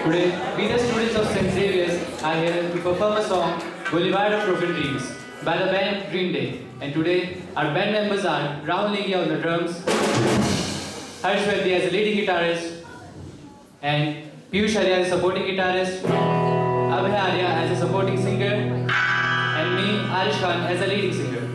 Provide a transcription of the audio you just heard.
Today, we the students of St. Xavier's are here to perform a song, Boulevard of Broken Dreams, by the band Green Day. And today, our band members are Rahul Negia on the drums, Harsh Reddy as a leading guitarist, and Piyush Arya as a supporting guitarist, Abhay Arya as a supporting singer, and me, Arish Khan, as a leading singer.